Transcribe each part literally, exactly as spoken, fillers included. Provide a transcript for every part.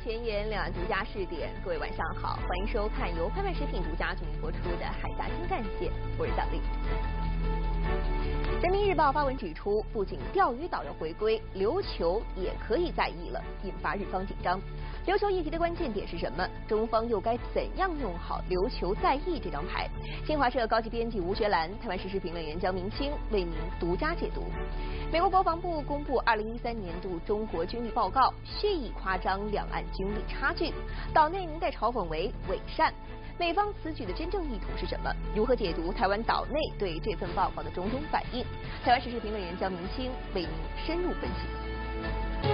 前沿两岸独家视点，各位晚上好，欢迎收看由拍卖食品独家为您播出的《海峡新干线》，我是小丽。人民日报发文指出，不仅钓鱼岛要回归，琉球也可以在役了，引发日方紧张。琉球议题的关键点是什么？中方又该怎样用好琉球在役这张牌？新华社高级编辑吴学兰、台湾时事评论员江明清为您独家解读。美国国防部公布二零一三年度中国军力报告，蓄意夸张两岸军力差距，岛内明代嘲讽为伪善。美方此举的真正意图是什么？如何解读台湾岛内对这份报告的种种反应？台湾时事评论员江明清为您深入分析。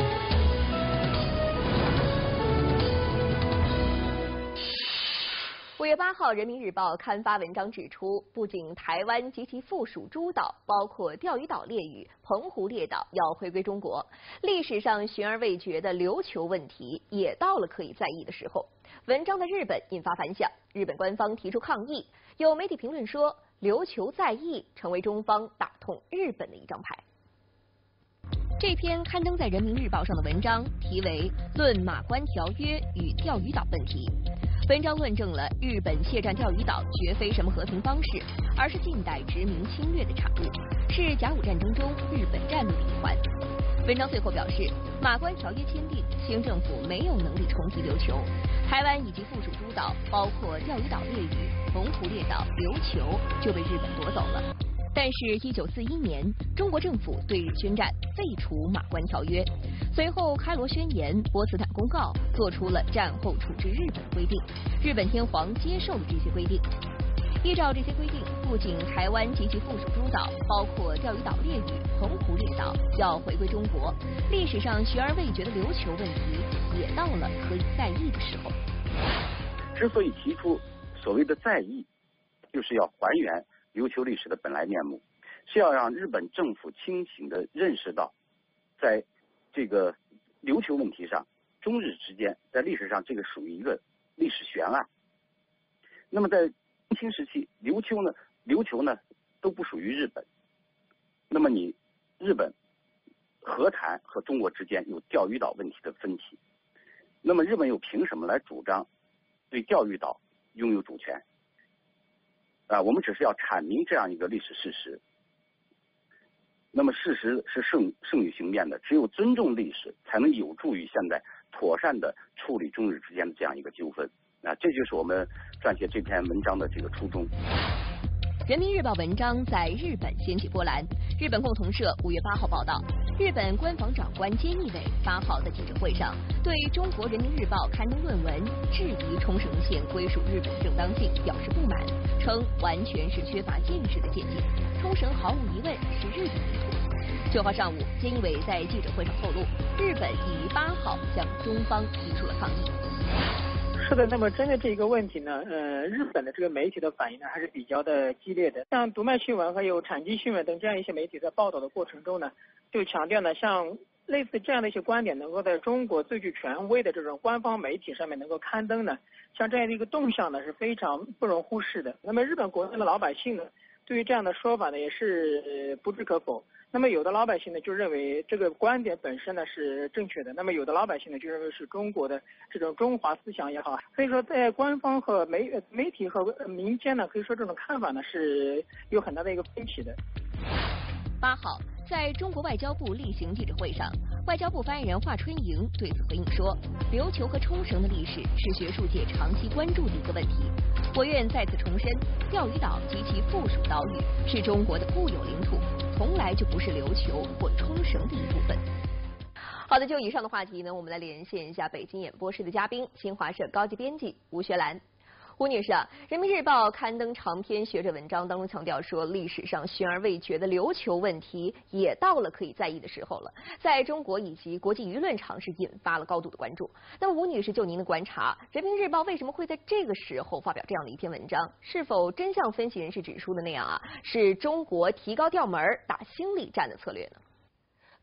五月八号，《人民日报》刊发文章指出，不仅台湾及其附属诸岛，包括钓鱼岛列屿、澎湖列岛要回归中国，历史上悬而未决的琉球问题也到了可以在意的时候。文章的日本引发反响，日本官方提出抗议。有媒体评论说，琉球在役成为中方打痛日本的一张牌。这篇刊登在《人民日报》上的文章题为《论马关条约与钓鱼岛问题》。文章论证了日本窃占钓鱼岛绝非什么和平方式，而是近代殖民侵略的产物，是甲午战争中日本战略的一环。文章最后表示，马关条约签订，清政府没有能力重提琉球，台湾以及附属诸岛，包括钓鱼岛列屿、澎湖列岛、琉球就被日本夺走了。但是，一九四一年，中国政府对日宣战，废除马关条约。随后，开罗宣言、波茨坦公告做出了战后处置日本规定，日本天皇接受了这些规定。依照这些规定，不仅台湾及其附属诸岛，包括钓鱼岛列屿、澎湖列岛要回归中国，历史上悬而未决的琉球问题也到了可以在役的时候。 之所以提出所谓的在役，就是要还原琉球历史的本来面目，是要让日本政府清醒地认识到，在这个琉球问题上，中日之间在历史上这个属于一个历史悬案。那么在明清时期，琉球呢，琉球呢都不属于日本。那么你日本何谈和中国之间有钓鱼岛问题的分歧？那么日本又凭什么来主张对钓鱼岛拥有主权？啊，我们只是要阐明这样一个历史事实。那么事实是胜胜于雄辩的，只有尊重历史，才能有助于现在妥善的处理中日之间的这样一个纠纷。啊，这就是我们撰写这篇文章的这个初衷。 人民日报文章在日本掀起波澜。日本共同社五月八号报道，日本官房长官菅义伟八号在记者会上对中国人民日报刊登论文质疑冲绳县归属日本正当性表示不满，称完全是缺乏见识的见解，冲绳毫无疑问是日本领土。九号上午，菅义伟在记者会上透露，日本已于八号向中方提出了抗议。 是的，那么针对这个问题呢，呃，日本的这个媒体的反应呢还是比较的激烈的。像读卖新闻还有产经新闻等这样一些媒体在报道的过程中呢，就强调呢，像类似这样的一些观点能够在中国最具权威的这种官方媒体上面能够刊登呢，像这样的一个动向呢是非常不容忽视的。那么日本国内的老百姓呢，对于这样的说法呢也是、呃、不置可否。那么有的老百姓呢就认为这个观点本身呢是正确的，那么有的老百姓呢就认为是中国的这种中华思想也好，所以说在官方和媒媒体和民间呢，可以说这种看法呢是有很大的一个分歧的。 八号，在中国外交部例行记者会上，外交部发言人华春莹对此回应说，琉球和冲绳的历史是学术界长期关注的一个问题。我愿再次重申，钓鱼岛及其附属岛屿是中国的固有领土，从来就不是琉球或冲绳的一部分。好的，就以上的话题呢，我们来连线一下北京演播室的嘉宾，新华社高级编辑吴学兰。吴女士啊，《人民日报》刊登长篇学者文章当中强调说，历史上悬而未决的琉球问题也到了可以在意的时候了，在中国以及国际舆论场是引发了高度的关注。那么，吴女士，就您的观察，《人民日报》为什么会在这个时候发表这样的一篇文章？是否真像分析人士指出的那样啊，是中国提高调门打心理战的策略呢？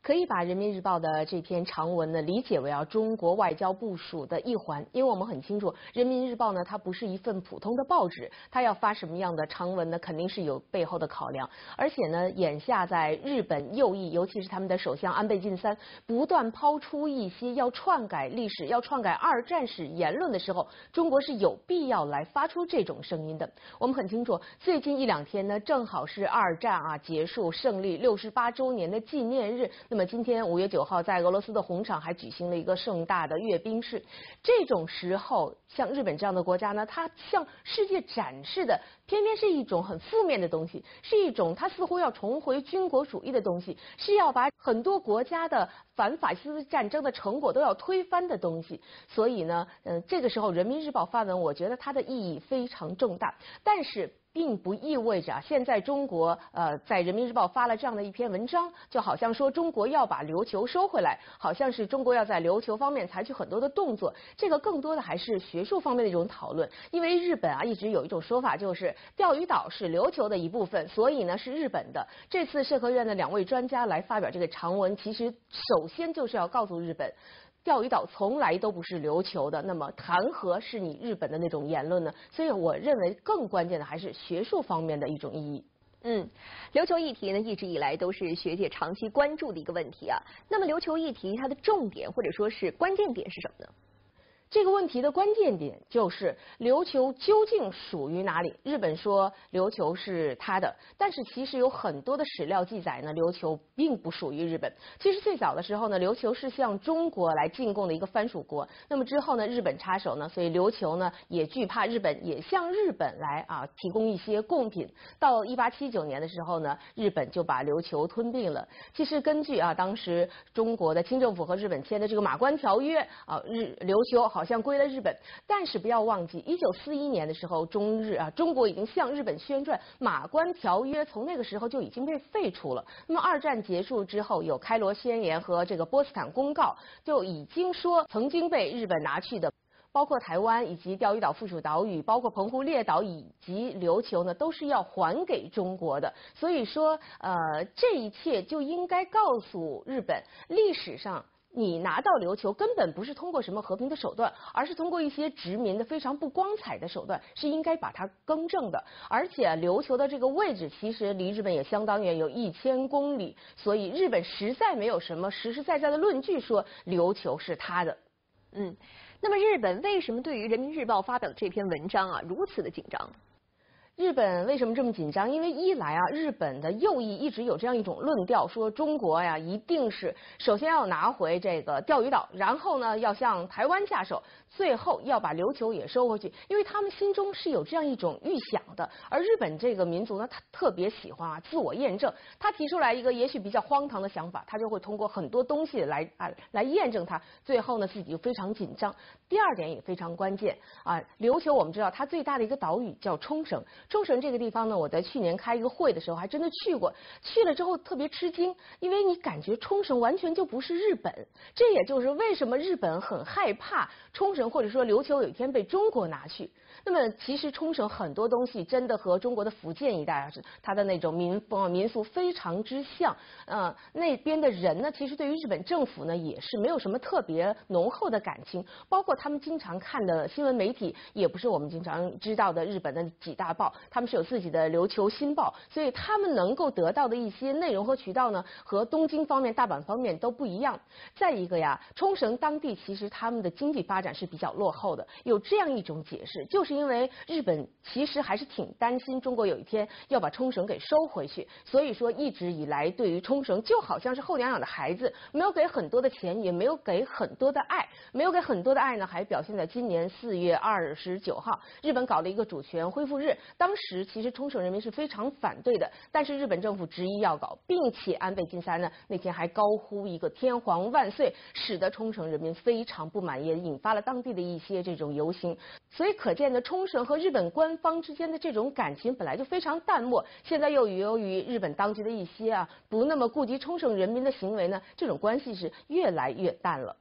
可以把《人民日报》的这篇长文呢理解为啊中国外交部署的一环，因为我们很清楚，《人民日报》呢它不是一份普通的报纸，它要发什么样的长文呢，肯定是有背后的考量。而且呢，眼下在日本右翼，尤其是他们的首相安倍晋三不断抛出一些要篡改历史、要篡改二战史言论的时候，中国是有必要来发出这种声音的。我们很清楚，最近一两天呢，正好是二战啊结束胜利六十八周年的纪念日。那么今天五月九号，在俄罗斯的红场还举行了一个盛大的阅兵式。这种时候，像日本这样的国家呢，它向世界展示的偏偏是一种很负面的东西，是一种它似乎要重回军国主义的东西，是要把很多国家的反法西斯战争的成果都要推翻的东西。所以呢，嗯、呃，这个时候《人民日报》发文，我觉得它的意义非常重大，但是并不意味着现在中国呃在人民日报发了这样的一篇文章，就好像说中国要把琉球收回来，好像是中国要在琉球方面采取很多的动作。这个更多的还是学术方面的一种讨论，因为日本啊一直有一种说法，就是钓鱼岛是琉球的一部分，所以呢是日本的。这次社科院的两位专家来发表这个长文，其实首先就是要告诉日本，钓鱼岛从来都不是琉球的，那么谈何是你日本的那种言论呢？所以我认为更关键的还是学术方面的一种意义。 嗯，琉球议题呢一直以来都是学界长期关注的一个问题啊。那么琉球议题它的重点或者说是关键点是什么呢？ 这个问题的关键点就是琉球究竟属于哪里？日本说琉球是它的，但是其实有很多的史料记载呢，琉球并不属于日本。其实最早的时候呢，琉球是向中国来进贡的一个藩属国。那么之后呢，日本插手呢，所以琉球呢也惧怕日本，也向日本来啊提供一些贡品。到一八七九年的时候呢，日本就把琉球吞并了。其实根据啊当时中国的清政府和日本签的这个马关条约啊，日琉球好。好像归了日本，但是不要忘记，一九四一年的时候，中日啊，中国已经向日本宣战，马关条约从那个时候就已经被废除了。那么二战结束之后，有开罗宣言和这个波茨坦公告，就已经说曾经被日本拿去的，包括台湾以及钓鱼岛附属岛屿，包括澎湖列岛以及琉球呢，都是要还给中国的。所以说，呃，这一切就应该告诉日本，历史上你拿到琉球根本不是通过什么和平的手段，而是通过一些殖民的非常不光彩的手段，是应该把它更正的。而且琉球的这个位置其实离日本也相当远，有一千公里，所以日本实在没有什么实实在在的论据说琉球是他的。 嗯，那么日本为什么对于人民日报发表的这篇文章啊如此的紧张？ 日本为什么这么紧张？因为一来啊，日本的右翼一直有这样一种论调，说中国呀一定是首先要拿回这个钓鱼岛，然后呢要向台湾下手，最后要把琉球也收回去，因为他们心中是有这样一种预想的。而日本这个民族呢，他特别喜欢啊自我验证，他提出来一个也许比较荒唐的想法，他就会通过很多东西来啊来验证它，最后呢自己就非常紧张。第二点也非常关键啊，琉球我们知道它最大的一个岛屿叫冲绳。冲绳这个地方呢，我在去年开一个会的时候还真的去过，去了之后特别吃惊，因为你感觉冲绳完全就不是日本。这也就是为什么日本很害怕冲绳或者说琉球有一天被中国拿去。那么其实冲绳很多东西真的和中国的福建一带啊，是它的那种民风民俗非常之像。呃，那边的人呢，其实对于日本政府呢也是没有什么特别浓厚的感情，包括他们经常看的新闻媒体，也不是我们经常知道的日本的几大报，他们是有自己的琉球新报，所以他们能够得到的一些内容和渠道呢，和东京方面、大阪方面都不一样。再一个呀，冲绳当地其实他们的经济发展是比较落后的，有这样一种解释，就是因为日本其实还是挺担心中国有一天要把冲绳给收回去，所以说一直以来对于冲绳就好像是后娘养的孩子，没有给很多的钱，也没有给很多的爱，没有给很多的爱呢，还表现在今年四月二十九号，日本搞了一个主权恢复日。当时其实冲绳人民是非常反对的，但是日本政府执意要搞，并且安倍晋三呢那天还高呼一个天皇万岁，使得冲绳人民非常不满，也引发了当地的一些这种游行。所以可见的冲绳和日本官方之间的这种感情本来就非常淡漠，现在又由于日本当局的一些啊不那么顾及冲绳人民的行为呢，这种关系是越来越淡了。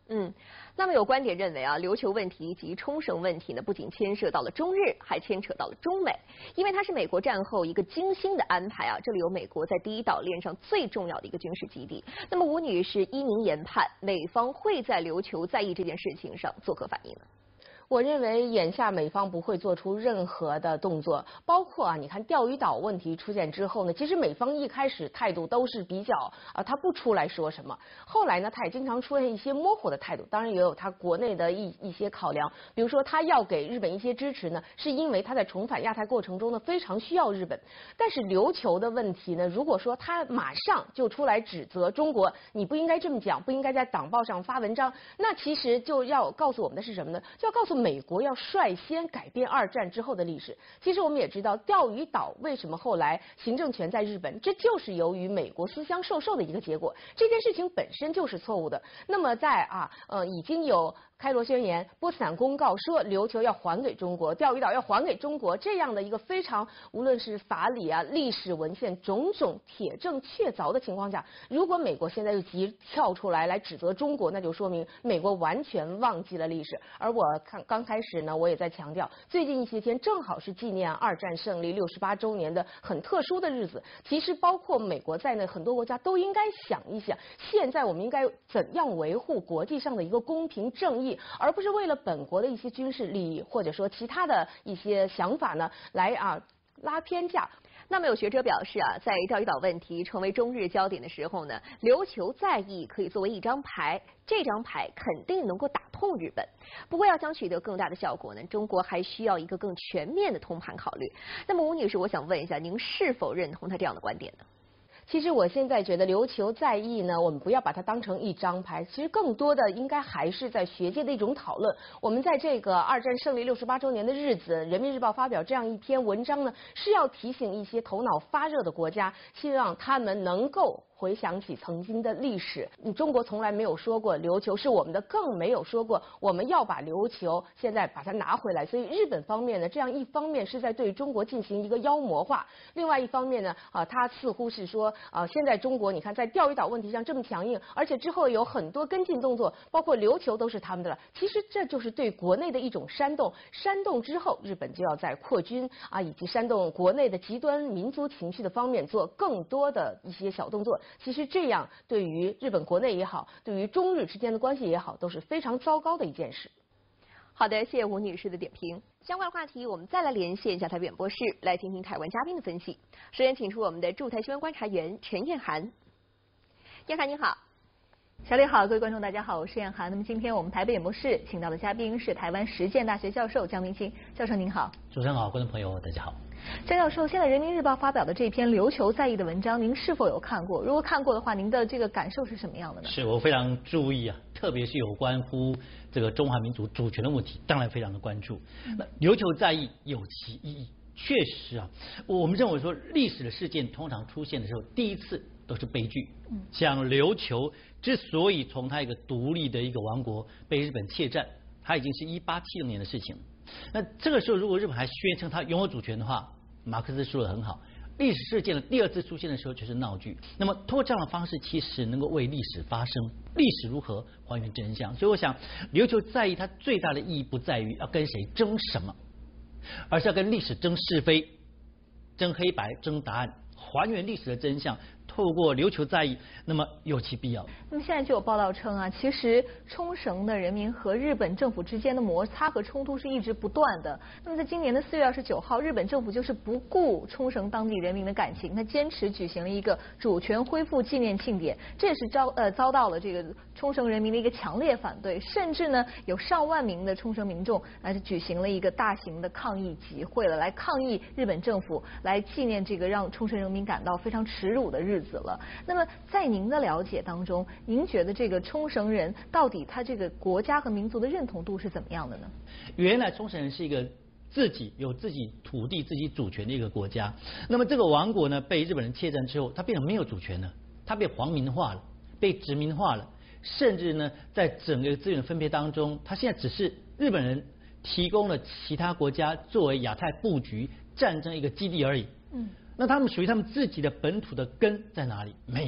嗯，那么有观点认为啊，琉球问题及冲绳问题呢，不仅牵涉到了中日，还牵扯到了中美，因为它是美国战后一个精心的安排啊。这里有美国在第一岛链上最重要的一个军事基地。那么吴女士依您研判，美方会在琉球在意这件事情上作何反应呢？ 我认为眼下美方不会做出任何的动作，包括啊，你看钓鱼岛问题出现之后呢，其实美方一开始态度都是比较啊，他不出来说什么，后来呢，他也经常出现一些模糊的态度，当然也有他国内的一一些考量，比如说他要给日本一些支持呢，是因为他在重返亚太过程中呢非常需要日本，但是琉球的问题呢，如果说他马上就出来指责中国，你不应该这么讲，不应该在党报上发文章，那其实就要告诉我们的是什么呢？就要告诉美国要率先改变二战之后的历史。其实我们也知道，钓鱼岛为什么后来行政权在日本，这就是由于美国思乡受受的一个结果。这件事情本身就是错误的。那么在啊呃已经有开罗宣言、波茨坦公告说琉球要还给中国，钓鱼岛要还给中国，这样的一个非常无论是法理啊、历史文献种种铁证确凿的情况下，如果美国现在又急跳出来来指责中国，那就说明美国完全忘记了历史。而我看刚开始呢，我也在强调，最近一些天正好是纪念二战胜利六十八周年的很特殊的日子。其实包括美国在内，很多国家都应该想一想，现在我们应该怎样维护国际上的一个公平正义，而不是为了本国的一些军事利益或者说其他的一些想法呢，来啊拉偏架。 那么有学者表示啊，在钓鱼岛问题成为中日焦点的时候呢，琉球在意可以作为一张牌，这张牌肯定能够打痛日本。不过要想取得更大的效果呢，中国还需要一个更全面的通盘考虑。那么吴女士，我想问一下，您是否认同她这样的观点呢？ 其实我现在觉得琉球在意呢，我们不要把它当成一张牌，其实更多的应该还是在学界的一种讨论。我们在这个二战胜利六十八周年的日子，人民日报发表这样一篇文章呢，是要提醒一些头脑发热的国家，希望他们能够回想起曾经的历史。中国从来没有说过琉球是我们的，更没有说过我们要把琉球现在把它拿回来。所以日本方面呢，这样一方面是在对中国进行一个妖魔化，另外一方面呢，啊，他似乎是说啊，现在中国你看在钓鱼岛问题上这么强硬，而且之后有很多跟进动作，包括琉球都是他们的了。其实这就是对国内的一种煽动，煽动之后，日本就要在扩军啊，以及煽动国内的极端民族情绪的方面做更多的一些小动作。其实这样对于日本国内也好，对于中日之间的关系也好，都是非常糟糕的一件事。 好的，谢谢吴女士的点评。相关的话题，我们再来连线一下台北演播室，来听听台湾嘉宾的分析。首先，请出我们的驻台新闻观察员陈燕涵。燕涵你好。 小李好，各位观众大家好，我是燕涵。那么今天我们台北演播室请到的嘉宾是台湾实践大学教授江明清教授，您好。 主持人好，观众朋友大家好。 江教授，现在人民日报发表的这篇琉球在意的文章，您是否有看过？如果看过的话，您的这个感受是什么样的呢？ 是我非常注意啊，特别是有关乎这个中华民族主权的问题，当然非常的关注。那琉球在意有其意义，确实啊，我们认为说历史的事件通常出现的时候，第一次都是悲剧。像琉球之所以从它一个独立的一个王国被日本窃占，它已经是一八七零年的事情。那这个时候，如果日本还宣称它拥有主权的话，马克思说得很好，历史事件的第二次出现的时候就是闹剧。那么通过这样的方式，其实能够为历史发声，历史如何还原真相。所以我想，琉球在意它最大的意义不在于要跟谁争什么，而是要跟历史争是非、争黑白、争答案，还原历史的真相。透过琉球在意，那么有其必要。 那么现在就有报道称啊，其实冲绳的人民和日本政府之间的摩擦和冲突是一直不断的。那么在今年的四月二十九号，日本政府就是不顾冲绳当地人民的感情，他坚持举行了一个主权恢复纪念庆典，这也是遭呃遭到了这个冲绳人民的一个强烈反对，甚至呢有上万名的冲绳民众来举行了一个大型的抗议集会了，来抗议日本政府，来纪念这个让冲绳人民感到非常耻辱的日子。子了。那么在您的了解当中，您觉得这个冲绳人到底他这个国家和民族的认同度是怎么样的呢？ 原来冲绳人是一个自己有自己土地、自己主权的一个国家。那么这个王国呢，被日本人窃占之后，它变成没有主权了，它被皇民化了，被殖民化了，甚至呢，在整个资源分配当中，它现在只是日本人提供了其他国家作为亚太布局战争一个基地而已。嗯。那他们属于他们自己的本土的根在哪里？没有，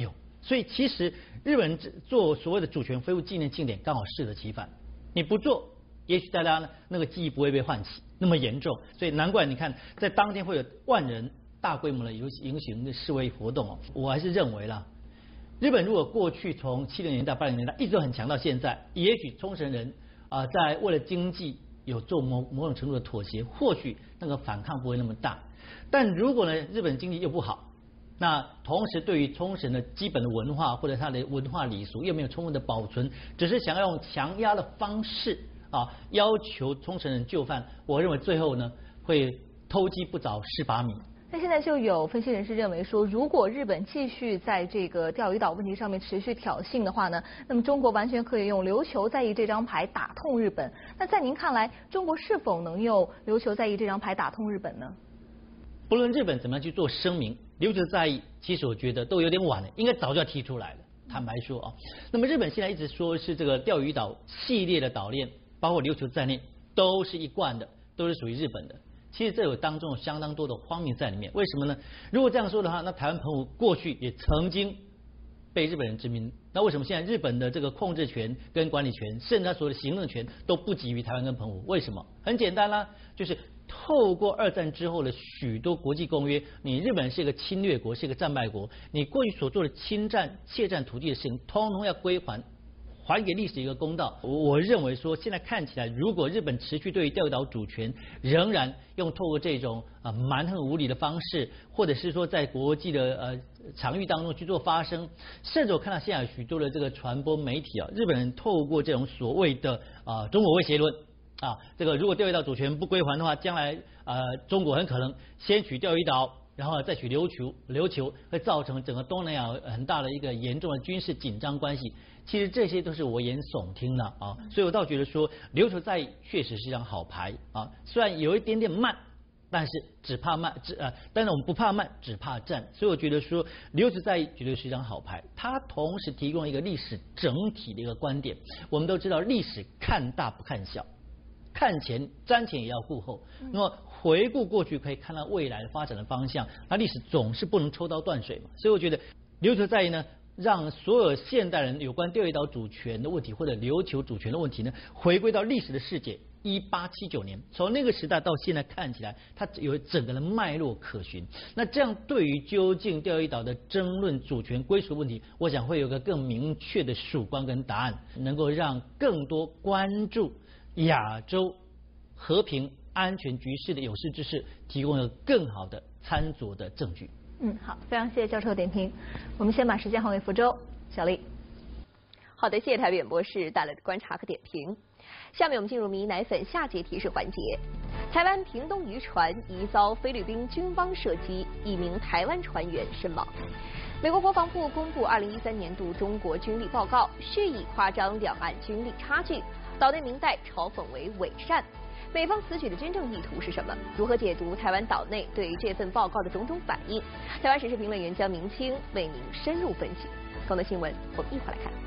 所以其实日本人做所谓的主权恢复纪念庆典刚好适得其反，你不做，也许大家呢那个记忆不会被唤起那么严重，所以难怪你看在当天会有万人大规模的游行行的示威活动哦。我还是认为啦，日本如果过去从七零年代八零年代一直都很强到现在，也许冲绳人啊、呃、在为了经济有做某某种程度的妥协，或许那个反抗不会那么大。但如果呢日本经济又不好，那同时对于冲绳的基本的文化或者它的文化礼俗又没有充分的保存，只是想要用强压的方式啊要求冲绳人就范，我认为最后呢会偷鸡不着蚀把米。 那现在就有分析人士认为说，如果日本继续在这个钓鱼岛问题上面持续挑衅的话呢，那么中国完全可以用琉球在役这张牌打痛日本。那在您看来，中国是否能用琉球在役这张牌打痛日本呢？ 不论日本怎么样去做声明，琉球在役其实我觉得都有点晚了，应该早就要提出来了。坦白说啊，那么日本现在一直说是这个钓鱼岛系列的岛链，包括琉球在内，都是一贯的，都是属于日本的。其实这有当中有相当多的荒谬在里面，为什么呢？如果这样说的话，那台湾澎湖过去也曾经被日本人殖民，那为什么现在日本的这个控制权跟管理权，甚至他所有的行政权都不及于台湾跟澎湖？为什么？很简单啦，就是透过二战之后的许多国际公约，你日本是一个侵略国，是一个战败国，你过去所做的侵占、窃占土地的事情，通通要归还。还给历史一个公道。我认为说，现在看起来，如果日本持续对于钓鱼岛主权仍然用透过这种啊、呃、蛮横无理的方式，或者是说在国际的呃场域当中去做发声，甚至我看到现在有许多的这个传播媒体啊，日本人透过这种所谓的啊、呃、中国威胁论啊，这个如果钓鱼岛主权不归还的话，将来呃中国很可能先取钓鱼岛。然后再取琉球，琉球会造成整个东南亚很大的一个严重的军事紧张关系。其实这些都是危言耸听的啊，所以我倒觉得说琉球在役确实是一张好牌啊，虽然有一点点慢，但是只怕慢，只呃，但是我们不怕慢，只怕战。所以我觉得说琉球在役绝对是一张好牌，它同时提供一个历史整体的一个观点。我们都知道历史看大不看小，看前瞻前也要顾后。那么回顾过去可以看到未来的发展的方向，那历史总是不能抽刀断水嘛。所以我觉得琉球在役呢，让所有现代人有关钓鱼岛主权的问题或者琉球主权的问题呢，回归到历史的世界。一八七九年，从那个时代到现在看起来，它有整个的脉络可循。那这样对于究竟钓鱼岛的争论主权归属问题，我想会有个更明确的曙光跟答案，能够让更多关注亚洲和平安全局势的有识之士提供了更好的参酌的证据。 嗯，好，非常谢谢教授的点评。我们先把时间还给福州小丽。 好的，谢谢台北演播室带来的观察和点评。下面我们进入迷奶粉下节提示环节。台湾屏东渔船疑遭菲律宾军方射击，一名台湾船员身亡。美国国防部公布二零一三年度中国军力报告，蓄意夸张两岸军力差距，岛内明代嘲讽为伪善。美方此举的真正意图是什么？如何解读台湾岛内对这份报告的种种反应？台湾时事评论员江明清为您深入分析。更多新闻，我们一会儿来看。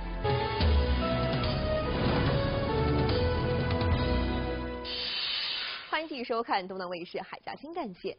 欢迎继续收看东南卫视海峡新干线。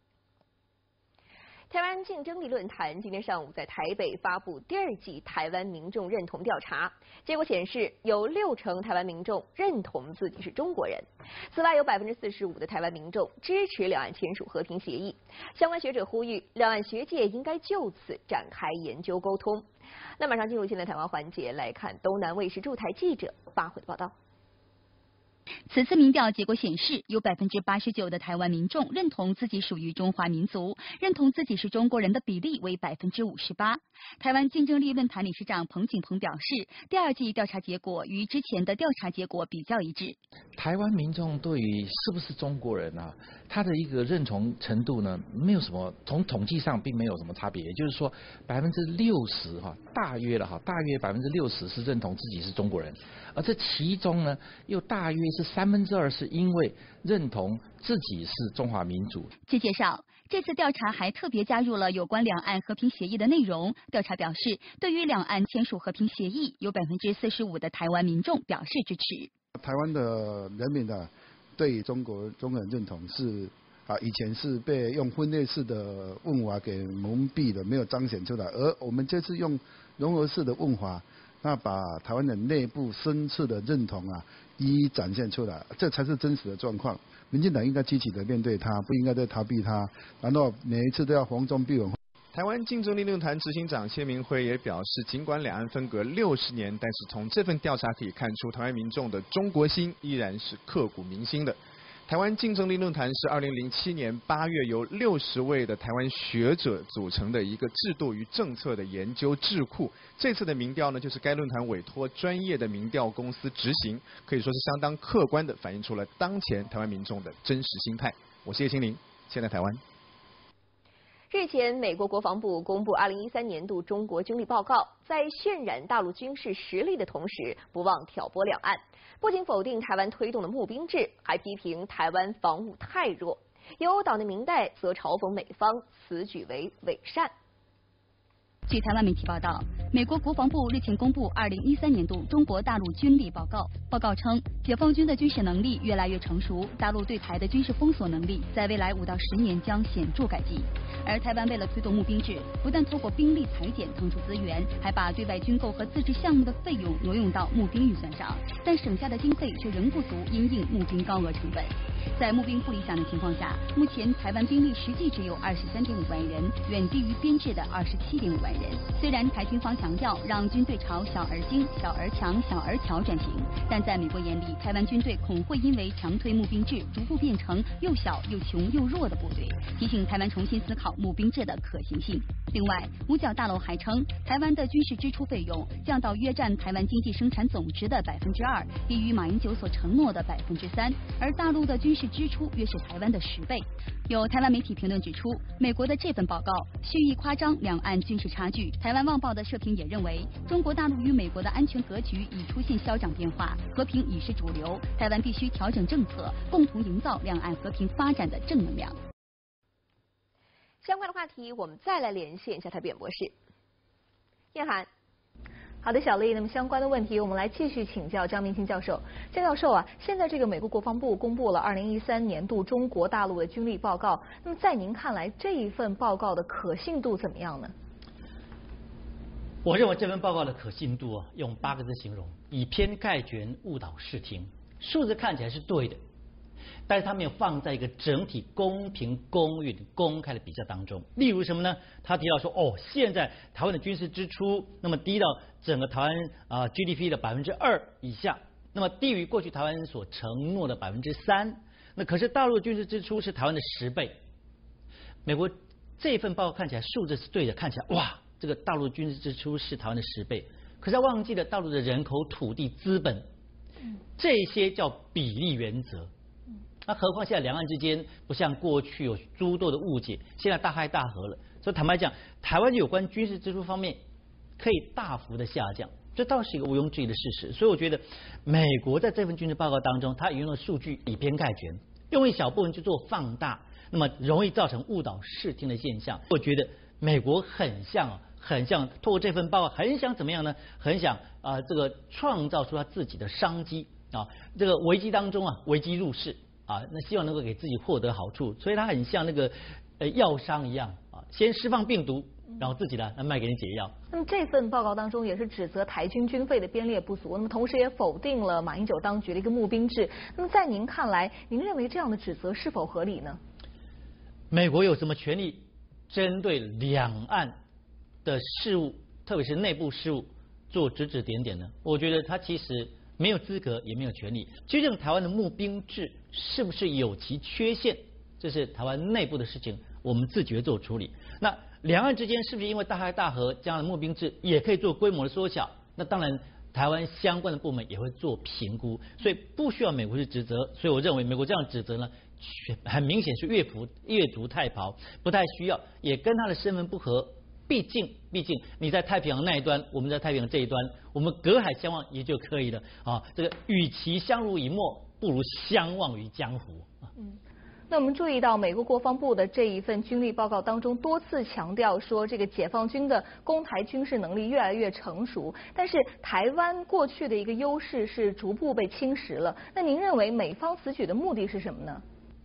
台湾竞争力论坛今天上午在台北发布第二季台湾民众认同调查，结果显示有六成台湾民众认同自己是中国人。此外，有百分之四十五的台湾民众支持两岸签署和平协议。相关学者呼吁，两岸学界应该就此展开研究沟通。那马上进入现在台湾环节，来看东南卫视驻台记者发回的报道。 此次民调结果显示，有百分之八十九的台湾民众认同自己属于中华民族，认同自己是中国人的比例为百分之五十八。台湾竞争力论坛理事长彭景鹏表示，第二季调查结果与之前的调查结果比较一致。 台湾民众对于是不是中国人啊，他的一个认同程度呢，没有什么，从统计上并没有什么差别。也就是说，百分之六十哈，大约了哈，大约百分之六十是认同自己是中国人，而这其中呢，又大约是三分之二是因为认同自己是中华民族。 据介绍，这次调查还特别加入了有关两岸和平协议的内容。调查表示，对于两岸签署和平协议，有百分之四十五的台湾民众表示支持。 台湾的人民呢，对中国中国人认同是啊，以前是被用分类式的问法给蒙蔽了，没有彰显出来，而我们这次用融合式的问法，那把台湾的内部深切的认同啊，一一展现出来，这才是真实的状况。民进党应该积极的面对它，不应该再逃避它，然后每一次都要逢中必稳。 台湾竞争力论坛执行长谢明辉也表示，尽管两岸分隔六十年，但是从这份调查可以看出，台湾民众的中国心依然是刻骨铭心的。台湾竞争力论坛是二零零七年八月由六十位的台湾学者组成的一个制度与政策的研究智库。这次的民调呢，就是该论坛委托专业的民调公司执行，可以说是相当客观的反映出了当前台湾民众的真实心态。我是叶清林，现在台湾。 日前，美国国防部公布二零一三年度中国军力报告，在渲染大陆军事实力的同时，不忘挑拨两岸。不仅否定台湾推动的募兵制，还批评台湾防务太弱。有岛内民代则嘲讽美方此举为伪善。 据台湾媒体报道，美国国防部日前公布二零一三年度中国大陆军力报告。报告称，解放军的军事能力越来越成熟，大陆对台的军事封锁能力在未来五到十年将显著改进。而台湾为了推动募兵制，不但透过兵力裁减腾出资源，还把对外军购和自制项目的费用挪用到募兵预算上，但省下的经费却仍不足因应募兵高额成本。在募兵不理想的情况下，目前台湾兵力实际只有二十三点五万人，远低于编制的二十七点五万人。虽然台军方强调让军队朝小而精、小而强、小而巧转型，但在美国眼里，台湾军队恐会因为强推募兵制，逐步变成又小又穷又弱的部队，提醒台湾重新思考募兵制的可行性。另外，五角大楼还称，台湾的军事支出费用降到约占台湾经济生产总值的百分之二，低于马英九所承诺的百分之三，而大陆的军事支出约是台湾的十倍。有台湾媒体评论指出，美国的这份报告蓄意夸张两岸军事差距。台湾《旺报》的社评也认为，中国大陆与美国的安全格局已出现消长变化，和平已是主流，台湾必须调整政策，共同营造两岸和平发展的正能量。 相关的话题，我们再来连线一下台北博士叶涵。 好的，小丽，那么相关的问题，我们来继续请教张明清教授。张教授啊，现在这个美国国防部公布了二零一三年度中国大陆的军力报告，那么在您看来，这一份报告的可信度怎么样呢？ 我认为这份报告的可信度啊，用八个字形容：以偏概全，误导视听。数字看起来是对的，但是它没有放在一个整体公平、公允、公开的比较当中。例如什么呢？他提到说，哦，现在台湾的军事支出那么低到整个台湾啊、呃、G D P 的百分之二以下，那么低于过去台湾所承诺的百分之三。那可是大陆的军事支出是台湾的十倍。美国这份报告看起来数字是对的，看起来哇，这个大陆军事支出是台湾的十倍。可是他忘记了大陆的人口、土地、资本，这些叫比例原则。那何况现在两岸之间不像过去有诸多的误解，现在大开大合了。所以坦白讲，台湾有关军事支出方面可以大幅的下降，这倒是一个毋庸置疑的事实。所以我觉得美国在这份军事报告当中，它引用的数据以偏概全，用一小部分去做放大，那么容易造成误导视听的现象。我觉得美国很像很像透过这份报告，很想怎么样呢？很想啊、呃，这个创造出他自己的商机啊，这个危机当中啊，危机入市。啊，那希望能够给自己获得好处，所以它很像那个呃药商一样啊，先释放病毒，然后自己呢来卖给你解药。 那么这份报告当中也是指责台军军费的编列不足，那么同时也否定了马英九当局的一个募兵制。那么在您看来，您认为这样的指责是否合理呢？ 美国有什么权利针对两岸的事务，特别是内部事务做指指点点呢？我觉得他其实没有资格，也没有权利。究竟台湾的募兵制是不是有其缺陷，这是台湾内部的事情，我们自觉做处理。那两岸之间是不是因为大开大合，这样的募兵制也可以做规模的缩小？那当然，台湾相关的部门也会做评估，所以不需要美国去指责。所以我认为美国这样的指责呢，很明显是越服越俎代庖，不太需要，也跟他的身份不合。毕竟，毕竟你在太平洋那一端，我们在太平洋这一端，我们隔海相望也就可以了啊。这个与其相濡以沫，不如相忘于江湖。 嗯，那我们注意到美国国防部的这一份军力报告当中，多次强调说这个解放军的攻台军事能力越来越成熟，但是台湾过去的一个优势是逐步被侵蚀了。那您认为美方此举的目的是什么呢？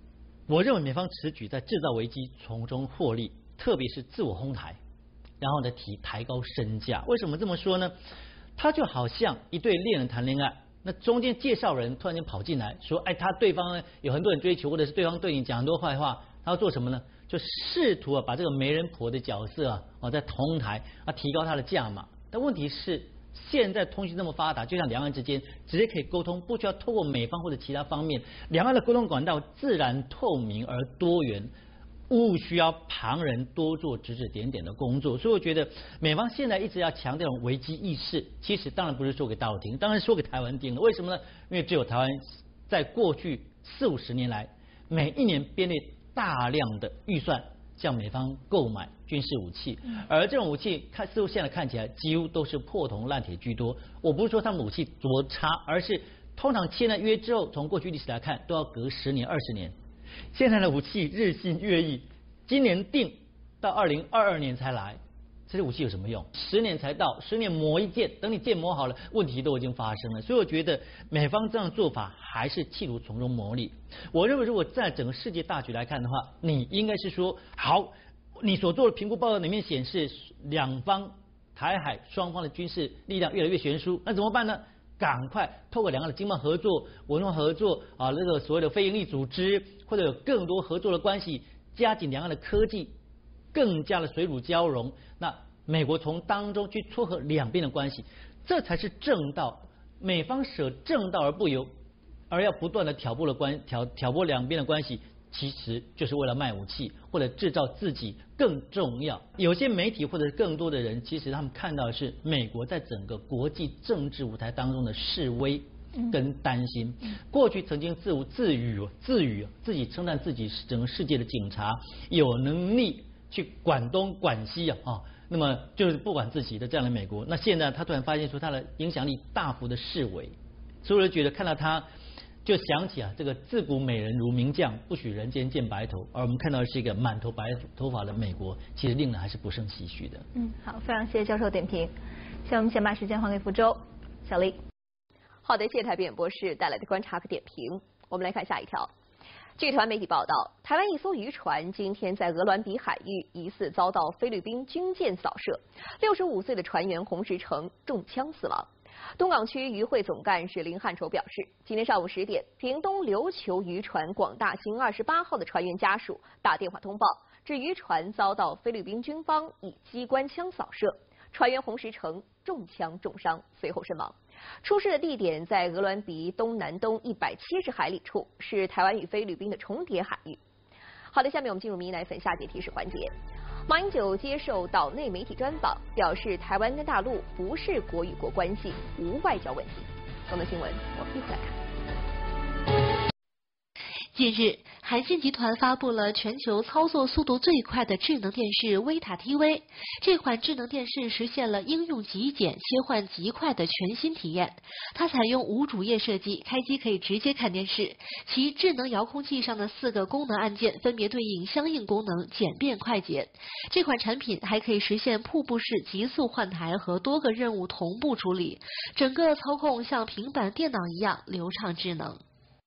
我认为美方此举在制造危机，从中获利，特别是自我哄抬，然后呢提抬高身价。为什么这么说呢？他就好像一对恋人谈恋爱，那中间介绍人突然间跑进来说，哎，他对方有很多人追求，或者是对方对你讲很多坏话，他要做什么呢？就试图啊把这个媒人婆的角色啊啊在同台啊提高他的价码。但问题是，现在通讯这么发达，就像两岸之间直接可以沟通，不需要透过美方或者其他方面，两岸的沟通管道自然透明而多元。勿需要旁人多做指指点点的工作，所以我觉得美方现在一直要强调危机意识，其实当然不是说给大陆听，当然说给台湾听了。为什么呢？因为只有台湾在过去四五十年来，每一年编列大量的预算向美方购买军事武器，而这种武器看似乎现在看起来几乎都是破铜烂铁居多。我不是说他们武器多差，而是通常签了约之后，从过去历史来看，都要隔十年、二十年。现在的武器日新月异，今年定到二零二二年才来，这些武器有什么用？十年才到，十年磨一剑，等你剑磨好了，问题都已经发生了。所以我觉得美方这样做法还是企图从中牟利。我认为如果在整个世界大局来看的话，你应该是说，好，你所做的评估报告里面显示，两方台海双方的军事力量越来越悬殊，那怎么办呢？赶快透过两岸的经贸合作、文化合作啊，那个所谓的非营利组织，或者有更多合作的关系，加紧两岸的科技，更加的水乳交融。那美国从当中去撮合两边的关系，这才是正道。美方舍正道而不由，而要不断的挑拨的关挑挑拨两边的关系，其实就是为了卖武器或者制造自己更重要。有些媒体或者更多的人，其实他们看到的是美国在整个国际政治舞台当中的示威跟担心。过去曾经自我自语自语自己称赞自己是整个世界的警察，有能力去管东管西啊啊，那么就是不管自己的这样的美国，那现在他突然发现出他的影响力大幅的式微，所以我就觉得看到他。就想起啊，这个自古美人如名将，不许人间见白头。而我们看到的是一个满头白头发的美国，其实令人还是不胜唏嘘的。 嗯，好，非常谢谢教授点评。现在我们先把时间还给福州，小丽。 好的，谢谢台编博士带来的观察和点评。我们来看下一条。据台湾媒体报道，台湾一艘渔船今天在鹅銮鼻海域疑似遭到菲律宾军舰扫射，六十五岁的船员洪石成中枪死亡。东港区渔会总干事林汉筹表示，今天上午十点，屏东琉球渔船广大兴二十八号的船员家属打电话通报，指渔船遭到菲律宾军方以机关枪扫射，船员洪石成中枪重伤，随后身亡。出事的地点在鹅銮鼻东南东一百七十海里处，是台湾与菲律宾的重叠海域。好的，下面我们进入迷奶粉下节提示环节。马英九接受岛内媒体专访，表示台湾跟大陆不是国与国关系，无外交问题。更多新闻我们一起来看。 近日，韩信集团发布了全球操作速度最快的智能电视威塔 T V。这款智能电视实现了应用极简、切换极快的全新体验。它采用无主页设计，开机可以直接看电视。其智能遥控器上的四个功能按键分别对应相应功能，简便快捷。这款产品还可以实现瀑布式急速换台和多个任务同步处理，整个操控像平板电脑一样流畅智能。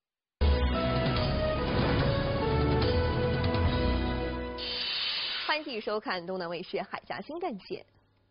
欢迎继续收看东南卫视海峡新干线。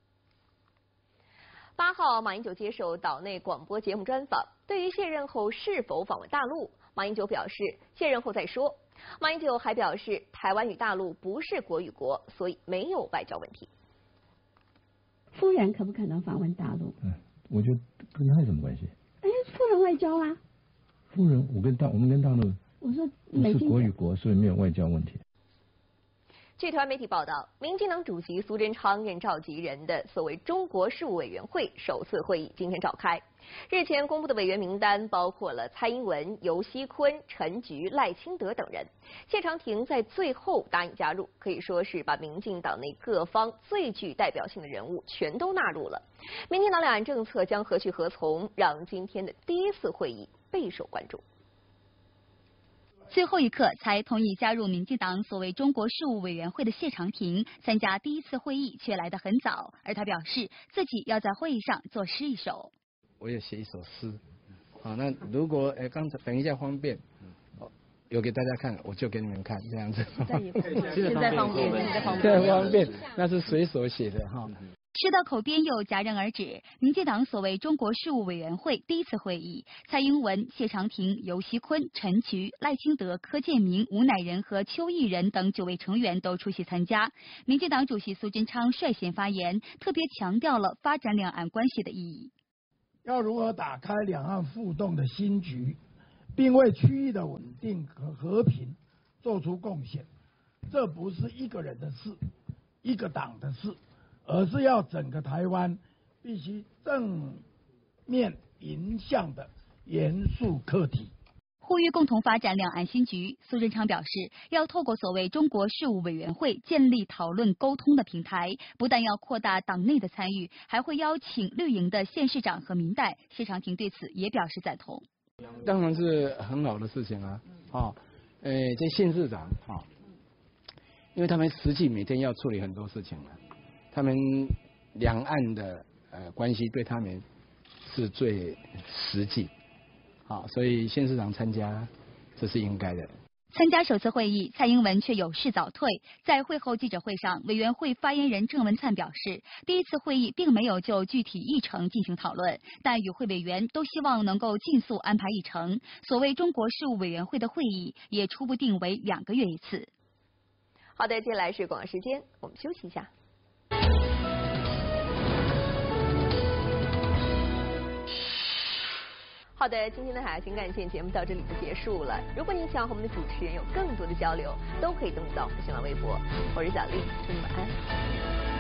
八号，马英九接受岛内广播节目专访，对于卸任后是否访问大陆，马英九表示卸任后再说。马英九还表示，台湾与大陆不是国与国，所以没有外交问题。 夫人可不可能访问大陆？ 嗯，我觉得跟他有什么关系？ 哎，夫人外交啊。 夫人，我跟大我们跟大陆， 我说不是国与国，所以没有外交问题。 据台湾媒体报道，民进党主席苏贞昌任召集人的所谓中国事务委员会首次会议今天召开。日前公布的委员名单包括了蔡英文、游锡堃、陈菊、赖清德等人。谢长廷在最后答应加入，可以说是把民进党内各方最具代表性的人物全都纳入了。民进党两岸政策将何去何从，让今天的第一次会议备受关注。 最后一刻才同意加入民进党所谓中国事务委员会的谢长廷参加第一次会议却来得很早，而他表示自己要在会议上作诗一首。 我也写一首诗，好，那如果呃刚才等一下方便， 有给大家看，我就给你们看这样子。 现在方便，现在方便， 现在方便，那是随手写的哈。 说到口边又戛然而止，民进党所谓中国事务委员会第一次会议，蔡英文、谢长廷、游锡堃、陈菊、赖清德、柯建铭、吴乃仁和邱毅人等九位成员都出席参加。民进党主席苏贞昌率先发言，特别强调了发展两岸关系的意义。 要如何打开两岸互动的新局，并为区域的稳定和和平做出贡献，这不是一个人的事，一个党的事。而是要整个台湾必须正面迎向的严肃课题。 呼吁共同发展两岸新局，苏贞昌表示，要透过所谓中国事务委员会建立讨论沟通的平台，不但要扩大党内的参与，还会邀请绿营的县市长和民代。谢长廷对此也表示赞同。 当然是很好的事情啊，哦，呃，这县市长啊、哦，因为他们实际每天要处理很多事情了。他们两岸的呃关系对他们是最实际，好，所以县市长参加这是应该的。 参加首次会议，蔡英文却有事早退。在会后记者会上，委员会发言人郑文灿表示，第一次会议并没有就具体议程进行讨论，但与会委员都希望能够尽速安排议程。所谓中国事务委员会的会议也初步定为两个月一次。 好的，接下来是广告时间，我们休息一下。好的，今天的海峡情感线节目到这里就结束了。如果您想和我们的主持人有更多的交流，都可以登录到我们的新浪微博。我是小丽，祝你晚安。